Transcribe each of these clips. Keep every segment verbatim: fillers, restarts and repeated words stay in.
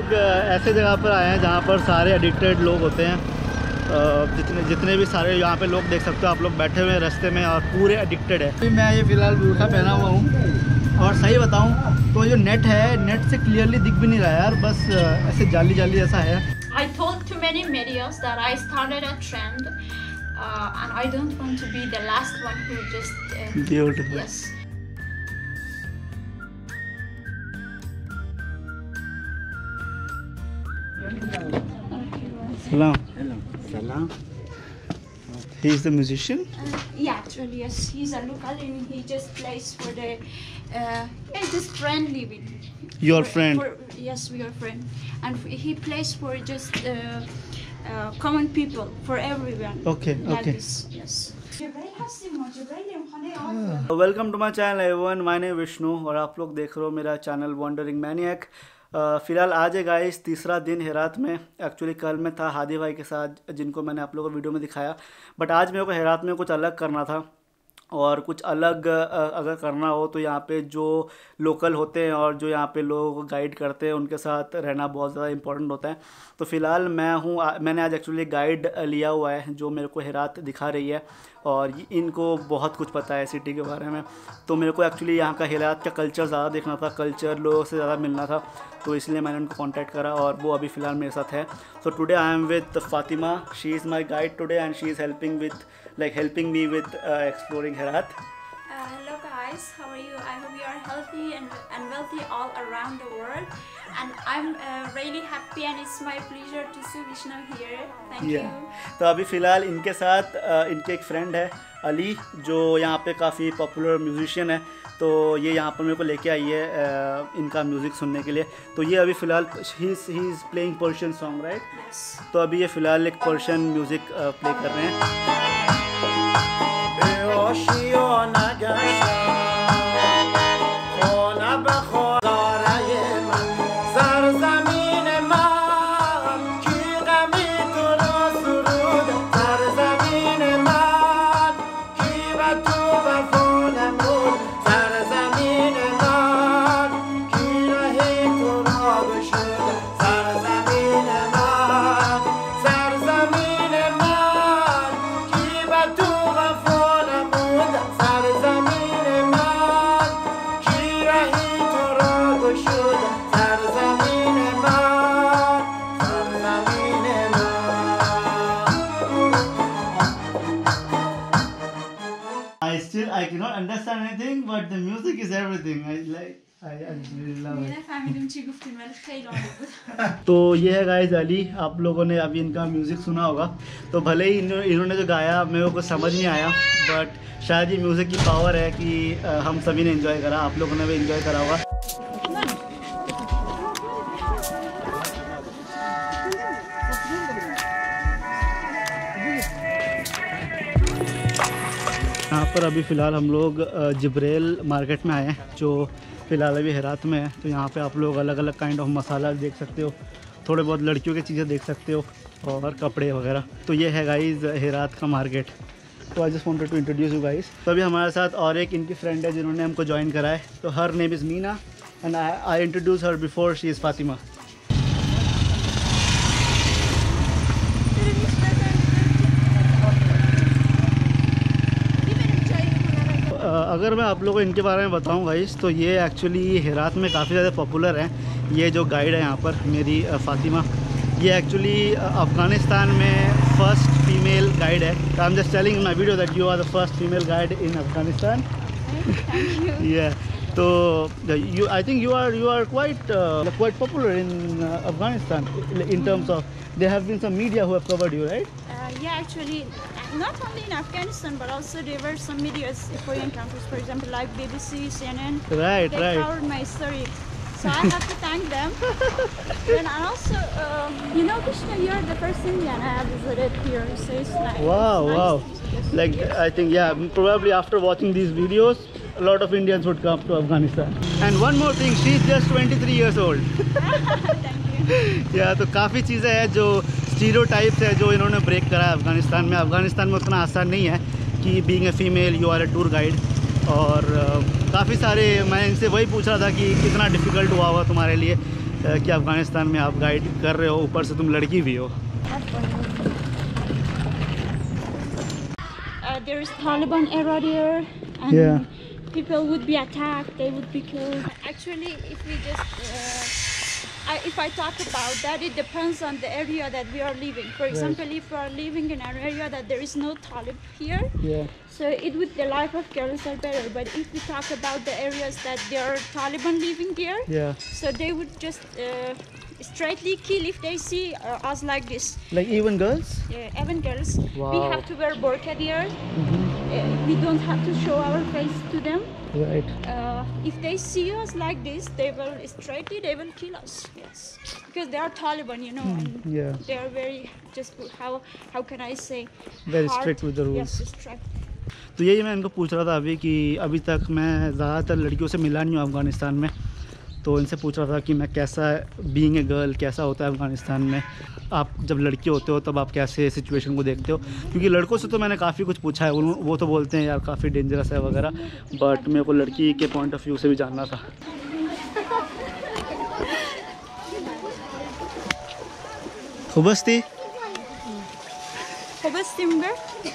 लोग ऐसे जगह पर आए हैं जहाँ पर सारे एडिक्टेड लोग होते हैं। जितने जितने भी सारे यहाँ पे लोग देख सकते हो आप लोग बैठे हुए हैं रास्ते में और पूरे एडिक्टेड है। अभी मैं ये फ़िलहाल बूरखा पहना हुआ हूँ और सही बताऊँ तो जो नेट है नेट से क्लियरली दिख भी नहीं रहा है यार, बस ऐसे जाली जाली जैसा है। I told to many medias that I started a trend uh, and I don't want to be the last one who just uh, beautiful. Yes. Salam. Hello. Salam. He is the musician? Uh, yeah, actually, yes. He's a local and he just plays for the. Uh, yeah, just friendly with. Your for, friend? For, yes, we are friend, and he plays for just uh, uh, common people, for everyone. Okay, like okay. This, yes. Welcome to my channel everyone, my name Vishnu और आप लोग देख रहे हो मेरा channel wandering maniac. फ़िलहाल आज है गाइस तीसरा दिन हेरात में। एक्चुअली कल मैं था हादी भाई के साथ जिनको मैंने आप लोगों को वीडियो में दिखाया, बट आज मेरे को हेरात में कुछ अलग करना था और कुछ अलग अगर करना हो तो यहाँ पे जो लोकल होते हैं और जो यहाँ पे लोग गाइड करते हैं उनके साथ रहना बहुत ज़्यादा इंपॉर्टेंट होता है। तो फ़िलहाल मैं हूँ, मैंने आज एक्चुअली गाइड लिया हुआ है जो मेरे को हेरात दिखा रही है और इनको बहुत कुछ पता है सिटी के बारे में। तो मेरे को एक्चुअली यहाँ का हेरात का कल्चर ज़्यादा देखना था, कल्चर लोगों से ज़्यादा मिलना था, तो इसलिए मैंने उनको कांटेक्ट करा और वो अभी फ़िलहाल मेरे साथ है। So today I am with Fatima, she is my guide today and she is helping with like helping me with uh, exploring Herat. Uh, hello guys, how are you? I hope you are healthy and, and wealthy all around the world. And I'm uh, really happy and it's my pleasure to see Vishnu here. Thank yeah. you. तो अभी फ़िलहाल इनके साथ uh, इनके एक friend है अली जो यहाँ पे काफ़ी पॉपुलर म्यूजिशियन है, तो ये यहाँ पर मेरे को लेके आई है uh, इनका म्यूज़िक सुनने के लिए। तो ये अभी फ़िलहाल he is playing Persian song right. तो अभी ये फ़िलहाल एक पर्शियन म्यूज़िक प्ले कर रहे हैं। I still I cannot understand anything, but the music is everything. I like I, I really love it. तो ये है गाइस अली, आप लोगों ने अभी इनका म्यूज़िक सुना होगा। तो भले ही इन्होंने इन्होंने जो गाया मेरे को समझ नहीं आया, बट शायद ये म्यूज़िक की पावर है कि हम सभी ने एंजॉय करा, आप लोगों ने भी एंजॉय करा होगा। यहाँ पर अभी फ़िलहाल हम लोग जिब्रेल मार्केट में आए हैं जो फ़िलहाल अभी हेरात में है। तो यहाँ पे आप लोग अलग अलग काइंड ऑफ मसाला देख सकते हो, थोड़े बहुत लड़कियों की चीज़ें देख सकते हो और कपड़े वगैरह। तो ये है गाइज़ हेरात का मार्केट। तो I just wanted to introduce you guys. तो अभी हमारे साथ और एक इनकी फ्रेंड है जिन्होंने हमको ज्वाइन करा है। तो her name is Meena and I introduce her before she is Fatima. अगर मैं आप लोगों को इनके बारे में बताऊं गाइस, तो ये एक्चुअली हेरात में काफ़ी ज़्यादा पॉपुलर हैं। ये जो गाइड है यहाँ पर मेरी फातिमा, ये एक्चुअली अफ़गानिस्तान में फ़र्स्ट फीमेल गाइड है। I am just telling my video that you are the first female guide in Afghanistan. या तो you I think you are you are quite quite popular in Afghanistan in terms of there have been some media who have covered you, right? Uh, yeah, actually, not only in Afghanistan, but also there were some medias, foreign countries, for example, like B B C, C N N. Right, they right. They covered my story, so I have to thank them. And also, um, you know, Krishna, you're the first Indian I have visited here, so it's nice. Wow, it's wow. Nice. Like, I think, yeah, probably after watching these videos, a lot of Indians would come to Afghanistan. And one more thing, she's just twenty-three years old. Thank you. या तो काफ़ी चीज़ें हैं जो stereotypes है जो इन्होंने break करा है अफ़गानिस्तान में। अफ़गानिस्तान में उतना आसान नहीं है कि being a female you are a tour guide, और काफ़ी सारे मैं इनसे वही पूछ रहा था कि कितना डिफ़िकल्ट हुआ हुआ तुम्हारे लिए, कि अफ़गानिस्तान में आप गाइड कर रहे हो, ऊपर से तुम लड़की भी हो। Uh, there is Taliban era there, and Yeah. people would be attacked, they would be killed. Actually, if we just, uh, I, if I talk about that, it depends on the area that we are living. For example, if we are living in an area that there is no Talib here, Yeah. so it would, the life of girls are better. But if we talk about the areas that there are Taliban living there, Yeah. so they would just uh, straightly kill if they see uh, us like this. Like even girls? Yeah, even girls. We Wow. have to wear burqa there. Mm-hmm. Uh, we don't have to show our face to them. Right. Uh, if they see us like this, they will straightly they will kill us. Yes, because they are Taliban, you know. And Yeah. they are very just how how can I say? Very hard. strict with the rules. Yes, strict. तो यही मैं इनको पूछ रहा था अभी कि अभी तक मैं ज़्यादातर लड़कियों से मिला नहीं हूँ अफ़गानिस्तान में, तो इनसे पूछ रहा था कि मैं कैसा बीइंग ए गर्ल कैसा होता है अफ़गानिस्तान में। आप जब लड़के होते हो तब आप कैसे सिचुएशन को देखते हो, क्योंकि लड़कों से तो मैंने काफ़ी कुछ पूछा है, वो तो बोलते हैं यार काफ़ी डेंजरस है वगैरह, बट मेरे को लड़की के पॉइंट ऑफ व्यू से भी जानना था। खुबस्ती Kubastim be.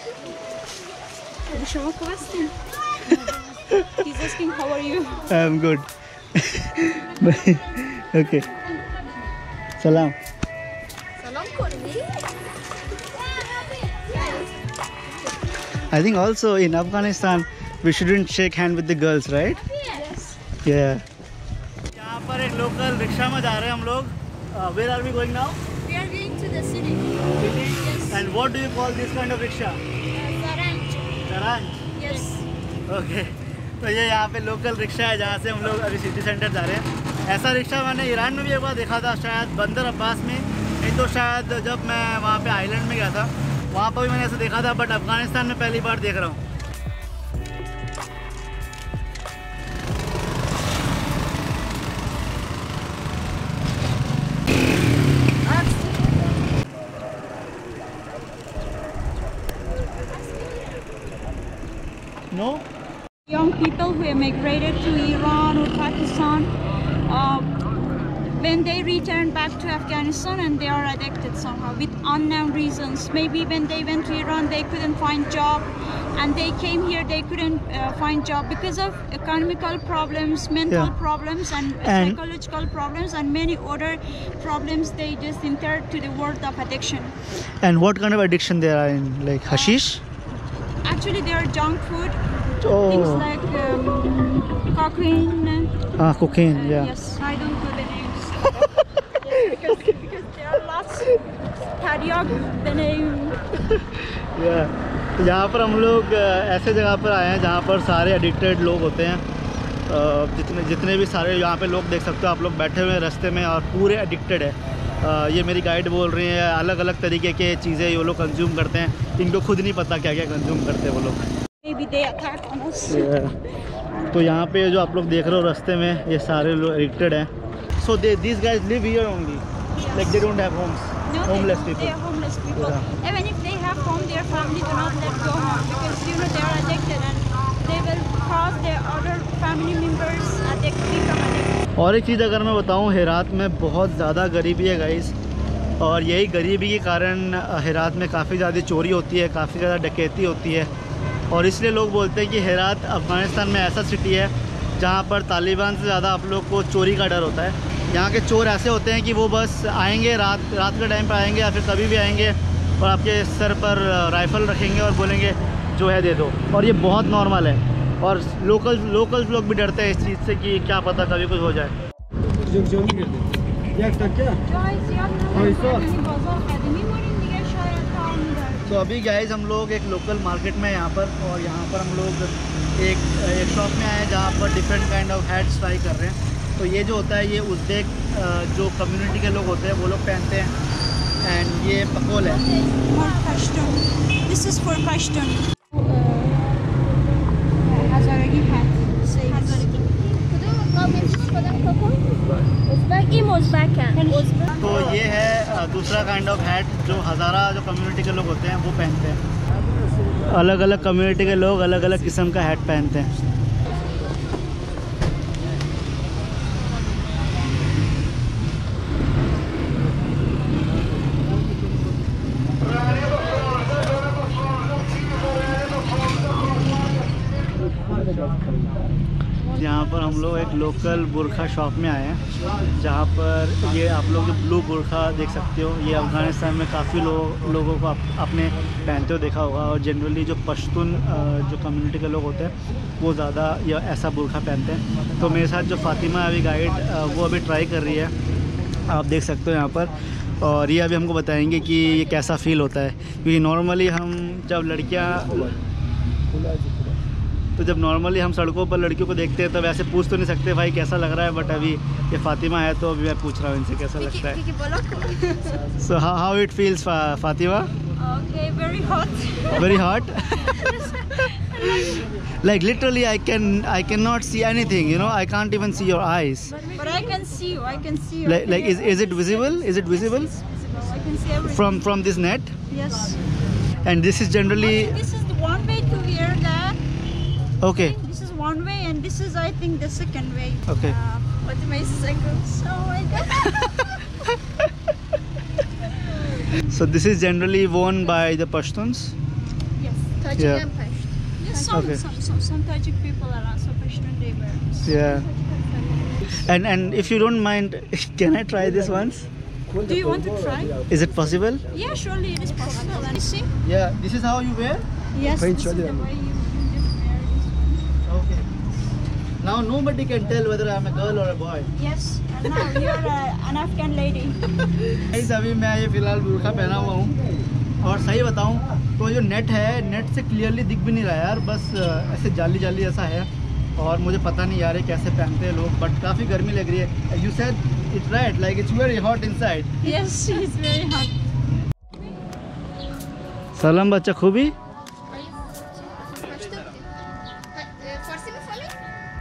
Şuna kubastim. He's asking how are you? I am good. Okay, सलाम। I think also in Afghanistan we shouldn't shake hand with the girls, right? Yes. Yeah. यहाँ पर एक local rickshaw में जा रहे हैं हम लोग। uh, Where are we going now? We are going to the city. Yes. And what do you call this kind of rickshaw? Saranj. Saranj. Yes. Okay. तो ये यहाँ पे लोकल रिक्शा है जहाँ से हम लोग अभी सिटी सेंटर जा रहे हैं। ऐसा रिक्शा मैंने ईरान में भी एक बार देखा था, शायद बंदर अब्बास में, नहीं तो शायद जब मैं वहाँ पे आइलैंड में गया था वहाँ पर भी मैंने ऐसा देखा था, बट अफ़गानिस्तान में पहली बार देख रहा हूँ। No? Young people who emigrated to Iran or Pakistan, uh, when they return back to Afghanistan and they are addicted somehow with unknown reasons. Maybe when they went to Iran they couldn't find job, and they came here they couldn't uh, find job because of economical problems, mental Yeah. problems, and, And- psychological problems, and many other problems. They just entered to the world of addiction. And what kind of addiction they are in? Like hashish? Actually, they are junk food, Oh. things like um, cocaine. Ah, cocaine. Uh, Yeah. Yes, I don't know the names. Yes, because, because there are lots. Taryag, the name. Yeah. तो यहाँ पर हम लोग अ, ऐसे जगह पर आए हैं जहाँ पर सारे एडिक्टेड लोग होते हैं। अ, जितने जितने भी सारे यहाँ पे लोग देख सकते हो आप लोग बैठे हुए हैं रास्ते में और पूरे एडिक्टेड है। अ, ये मेरी गाइड बोल रही है अलग अलग तरीके के चीज़ें ये लोग कंज्यूम करते हैं, इनको खुद नहीं पता क्या क्या कंज्यूम करते हैं वो लोग। Maybe they attack on us. तो यहाँ पे जो आप लोग देख रहे हो रास्ते में ये सारे लोग एडिक्टेड हैं। So they this guys live here only, like they don't have homes, No, homeless they, people. they are homeless people. Yeah. Even if they have home, their family do not let go home because you know they are addicted and they will cause their other family members addicted, become addicted. और एक चीज़ अगर मैं बताऊँ, हेरात में बहुत ज़्यादा गरीबी है गाइस, और यही गरीबी के कारण हेरात में काफ़ी ज़्यादा चोरी होती है, काफ़ी ज़्यादा डकैती होती है, और इसलिए लोग बोलते हैं कि हेरात अफ़गानिस्तान में ऐसा सिटी है जहाँ पर तालिबान से ज़्यादा आप लोग को चोरी का डर होता है। यहाँ के चोर ऐसे होते हैं कि वो बस आएंगे रात रात के टाइम पर आएंगे या फिर कभी भी आएंगे और आपके सर पर राइफ़ल रखेंगे और बोलेंगे जो है दे दो, और ये बहुत नॉर्मल है। और लोकल लोकल लोग भी डरते हैं इस चीज़ से कि क्या पता कभी कुछ हो जाए। तो अभी गाइज हम लोग एक लोकल मार्केट में यहाँ पर, और यहाँ पर हम लोग एक एक शॉप में आए हैं जहाँ पर different kind of hats try कर रहे हैं। तो ये जो होता है ये उज़्बेक जो कम्युनिटी के लोग होते हैं वो लोग पहनते हैं, एंड ये पकोल है। For Pashtun. This is for Pashtun. Hazaragi hat. Hazaragi. तो ये है दूसरा काइंड ऑफ हैट जो हज़ारा जो कम्युनिटी के लोग होते हैं वो पहनते हैं। अलग अलग कम्युनिटी के लोग अलग अलग किस्म का हैट पहनते हैं। हम लोग एक लोकल बुरखा शॉप में आए हैं, जहाँ पर ये आप लोग जो ब्लू बुरखा देख सकते हो, ये अफ़गानिस्तान में काफ़ी लोग लोगों को आप, आपने पहनते हुए देखा होगा। और जनरली जो पश्तून जो कम्युनिटी के लोग होते हैं वो ज़्यादा या ऐसा बुरखा पहनते हैं। तो मेरे साथ जो फ़ातिमा अभी गाइड वो अभी ट्राई कर रही है, आप देख सकते हो यहाँ पर। और ये अभी हमको बताएंगे कि ये कैसा फ़ील होता है, क्योंकि नॉर्मली हम जब लड़कियाँ तो जब नॉर्मली हम सड़कों पर लड़कियों को देखते हैं तो वैसे पूछ तो नहीं सकते भाई कैसा लग रहा है, बट अभी ये फ़ातिमा है तो अभी मैं पूछ रहा हूँ इनसे कैसा लगता है। So how it feels Fatima? Okay, very hot. Very hot. Like literally I can I cannot see anything, you know, I can't even see your eyes. But I can see you. I can see you. Like, like is, is it visible? Is it visible? Yes, it's visible. I can see everything. From from this net? Yes. And this is generally I think this is the one way to wear that. okay. I think this is one way, and this is, I think, the second way. Okay. Uh, what am I saying? Oh my god. So this is generally worn by the Pashtuns. Yes. Tajik Yeah. and Pashtun. Yes. Some Okay. some some, some Tajik people are also Pashtun, they wear this. Yeah. And and if you don't mind, can I try this once? Do you want to try? Is it possible? Yeah, surely it is possible. And you see? Yeah. This is how you wear? Yes. This is the way you, you just wear this one. Okay. Now nobody can tell whether I'm a girl or a boy. Yes. And now you're uh, an Afghan lady. Guys अभी मैं ये फ़िलहाल बुर्खा पहना हुआ हूँ, और सही बताऊँ तो जो नेट है, नेट से क्लियरली दिख भी नहीं रहा यार, बस ऐसे जाली जाली ऐसा है। और मुझे पता नहीं यार ये कैसे पहनते हैं लोग, बट काफ़ी गर्मी लग रही है। You said it's right, like it's very hot inside. Yes, it's very hot. सलाम बच्चा खूबी। Pashtun. फारसी में फॉलो?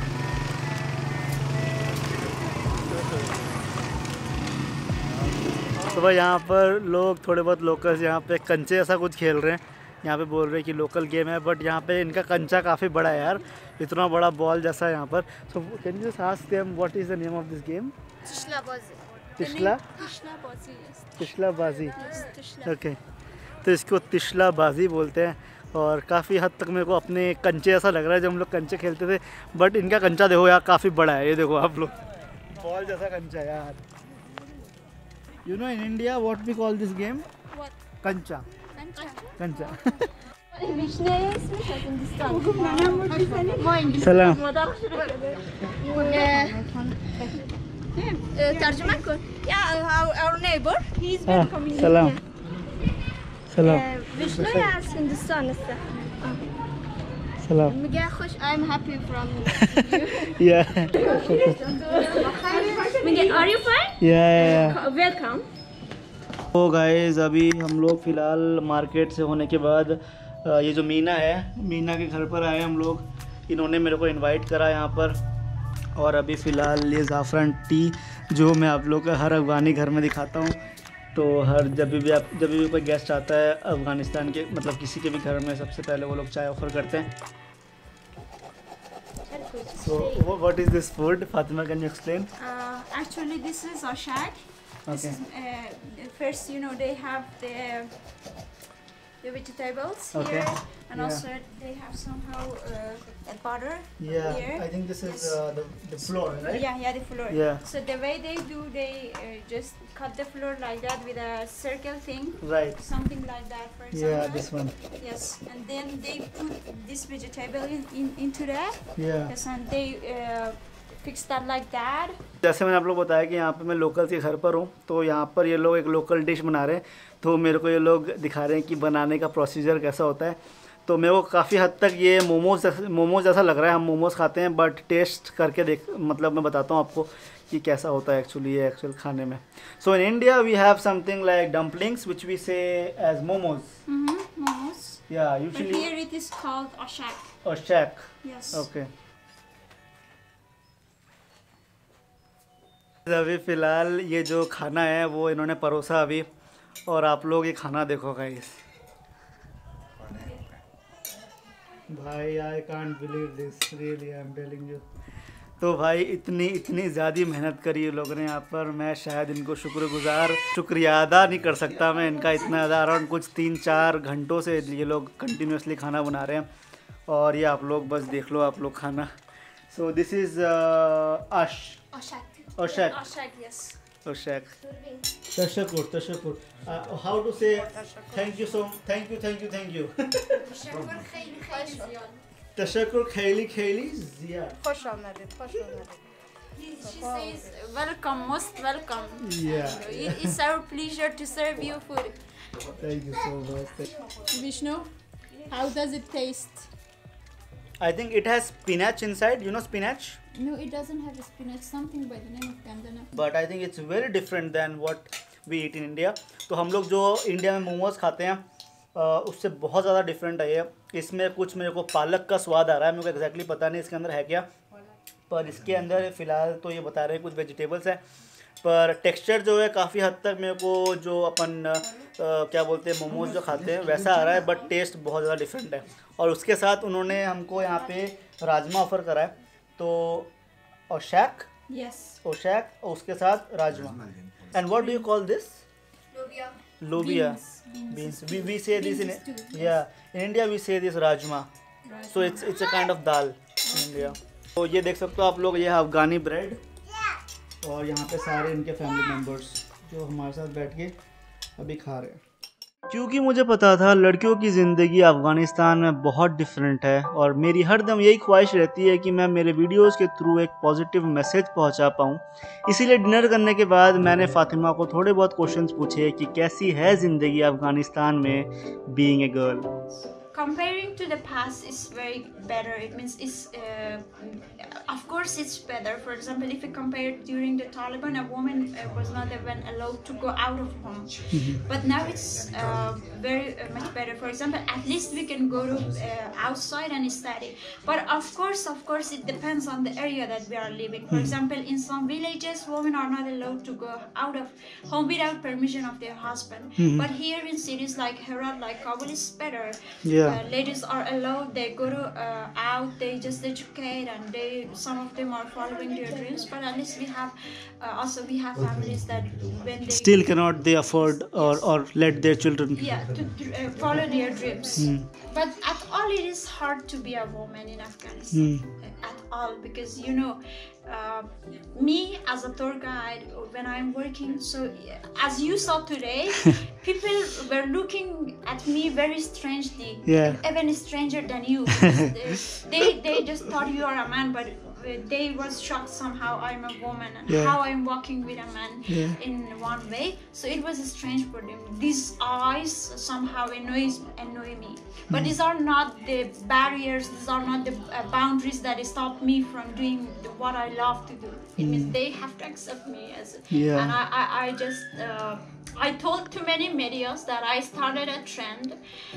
तो भाई यहाँ पर लोग थोड़े बहुत लोकल्स यहाँ पे कंचे ऐसा कुछ खेल रहे हैं। यहाँ पे बोल रहे हैं कि लोकल गेम है, बट यहाँ पे इनका कंचा काफ़ी बड़ा है यार, इतना बड़ा बॉल जैसा है यहाँ पर। So can you just ask them what is the name of this game? Tishla bazi. तिशला Tishla bazi, yes. तिशला बाजी। Yes, tishla. ओके, तो इसको तिशला बाजी बोलते हैं। और काफ़ी हद तक मेरे को अपने कंचे ऐसा लग रहा है जब हम लोग कंचे खेलते थे, बट इनका कंचा देखो यार काफ़ी बड़ा है, ये देखो आप लोग, बॉल जैसा कंचा यार। You know in India what we call this game? What? कंचा। Kancha. कंचा। सलाम। तर्जुमा कौन? Yeah, our, our neighbor. He's हाँ, been coming. सलाम सलाम विष्णु या हिंदुस्तान से? सलाम। मुझे खुश, I'm happy from या मुझे, are you fine? या Welcome. तो गाइस अभी हम लोग फ़िलहाल मार्केट से होने के बाद अ, ये जो मीना है, मीना के घर पर आए हम लोग। इन्होंने मेरे को इनवाइट करा यहाँ पर, और अभी फ़िलहाल ये ज़ाफ़रान टी जो मैं आप लोग का हर अफ़गानी घर में दिखाता हूँ। तो हर जब भी आप जब भी कोई गेस्ट आता है अफ़गानिस्तान के, मतलब किसी के भी घर में, सबसे पहले वो लोग चाय ऑफ़र करते हैं। So what is this food? Fatima, can you explain? Uh, actually, this is ashak. This Okay. is, uh, first, you know, they have the the vegetables Okay. here, and Yeah. also they have somehow uh, a butter Yeah, here. I think this is Yes. uh, the, the floor, right? Yeah, yeah, the flour. Yeah. So the way they do, they uh, just cut the flour like that with a circle thing, Right. something like that, for example. Yeah, this one. Yes, and then they put this vegetable in, in into that. Yeah. Yes, and they uh, fix that like that. जैसे मैंने आप लोग बताया कि यहाँ पे मैं local के घर पर हूँ, तो यहाँ पर ये लोग एक लोकल डिश बना रहे हैं, तो मेरे को ये लोग दिखा रहे हैं कि बनाने का प्रोसीजर कैसा होता है। तो मेरे को काफ़ी हद तक ये मोमोज मोमोज जैसा लग रहा है, हम मोमोज खाते हैं, बट टेस्ट करके देख मतलब मैं बताता हूँ आपको कि कैसा होता है एक्चुअली ये एक्चुअल खाने में। So in India we have something like dumplings which we say as momos. Mm-hmm. Momos. या But usually here it is called ashak. और शैक। Yes. ओके, अभी फ़िलहाल ये जो खाना है वो इन्होंने परोसा अभी, और आप लोग ये खाना देखो गाइस। भाई I can't believe this, really I am telling you. तो भाई इतनी इतनी ज़्यादा मेहनत करी ये लोगों ने यहाँ पर, मैं शायद इनको शुक्रगुजार शुक्रिया अदा नहीं कर सकता मैं इनका, इतना ज़्यादा अराउंड कुछ तीन चार घंटों से ये लोग कंटिन्यूसली खाना बना रहे हैं। और ये आप लोग बस देख लो, आप लोग खाना So this is uh, Ash. Oshak. Oshak. Oshak, yes. Oshak. Tashakur. Tashakur. Uh, how to say thank you so thank you thank you thank you. Tashakur khayli khayli Ziya. خوش آمدید خوش آمدید. She says, welcome, most welcome. Yeah. It- It's our pleasure to serve you food. Thank you so much. Vishnu, how does it taste? I think it has spinach inside. You know spinach? No, it doesn't have a spinach, something by the name of Kandana. But I think it's very different than what we eat in India. तो हम लोग जो India में मोमोज खाते हैं अ, उससे बहुत ज़्यादा डिफरेंट है ये. इसमें कुछ मेरे को पालक का स्वाद आ रहा है. मेरे को एग्जैक्टली पता नहीं इसके अंदर है क्या, पर इसके अंदर फ़िलहाल तो ये बता रहे हैं कुछ वेजिटेबल्स है. पर टेक्सचर जो है काफ़ी हद तक मेरे को जो अपन अ, क्या बोलते हैं मोमोज जो खाते हैं वैसा आ रहा है, बट टेस्ट बहुत ज़्यादा डिफरेंट है. और उसके साथ उन्होंने हमको यहाँ पे राजमा ऑफ़र करा है. तो ओशैक Yes. ओशैक और उसके साथ rajma. And what do you call this? लोबिया. Beans. We, we say this in Beans too, yes. yeah in India we say this rajma. So it's it's a kind of dal in India. तो ये देख सकते हो आप लोग, ये है अफगानी ब्रेड और यहाँ पे सारे इनके फैमिली मेम्बर्स जो हमारे साथ बैठ के अभी खा रहे हैं. क्योंकि मुझे पता था लड़कियों की ज़िंदगी अफ़गानिस्तान में बहुत डिफरेंट है और मेरी हरदम यही ख्वाहिश रहती है कि मैं मेरे वीडियोस के थ्रू एक पॉजिटिव मैसेज पहुंचा पाऊं. इसीलिए डिनर करने के बाद मैंने फ़ातिमा को थोड़े बहुत क्वेश्चंस पूछे कि कैसी है ज़िंदगी अफ़गानिस्तान में being a girl. Comparing to the past is very better. It means it's, uh, of course, it's better. For example, if you compare during the Taliban, a woman uh, was not even allowed to go out of home. But now it's uh, very uh, much better. For example, at least we can go to uh, outside and study. But of course, of course, it depends on the area that we are living. For example, in some villages, women are not allowed to go out of home without permission of their husband. But here in cities like Herat, like Kabul, it's better. Yeah. Uh, ladies are allowed. They go to uh, out. They just educate, and they some of them are following their dreams. But at least we have uh, also we have families that when they Still cannot they afford or or let their children. yeah to uh, follow their dreams. But at all, it is hard to be a woman in Afghanistan. Uh, At all, because you know, uh, me as a tour guide, when I'm working, so uh, as you saw today, people were looking at me very strangely. Yeah. Even stranger than you. Because they, they they just thought you are a man, but uh, they was shocked somehow I'm a woman and Yeah. how I'm walking with a man Yeah. in one way. So it was strange for them. These eyes somehow annoys annoy me. But these are not the barriers. These are not the uh, boundaries that stop me from doing the, what I love to do. It means they have to accept me as. Yeah. And I I, I just. Uh, I told to many medias that I started a trend,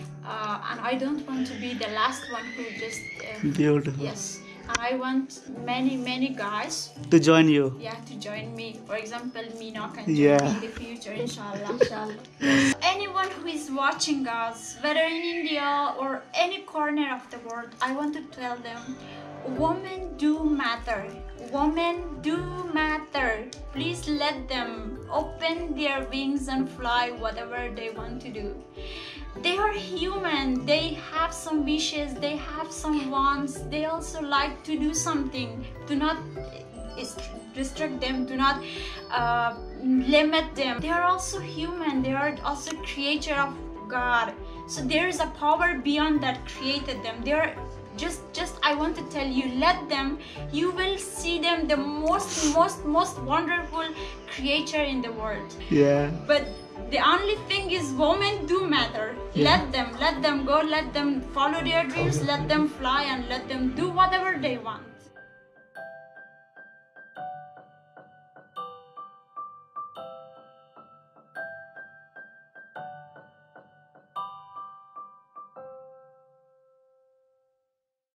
uh, and I don't want to be the last one who just. Uh, Beautiful. yes, and I want many many guys, To join you. yeah, to join me. For example, Meena can join Yeah. me in the future, inshallah. inshallah. Anyone who is watching us, whether in India or any corner of the world, I want to tell them, women do matter. Women do matter. Please let them open their wings and fly whatever they want to do. They are human. They have some wishes. They have some wants. They also like to do something. Do not is- restrict them. Do not uh, limit them. They are also human. They are also creature of God. So there is a power beyond that created them. They are just just I want to tell you, let them. You will see them the most most most wonderful creature in the world. Yeah. But the only thing is, women do matter. Yeah. Let them let them go. Let them follow their dreams. Let them fly and let them do whatever they want.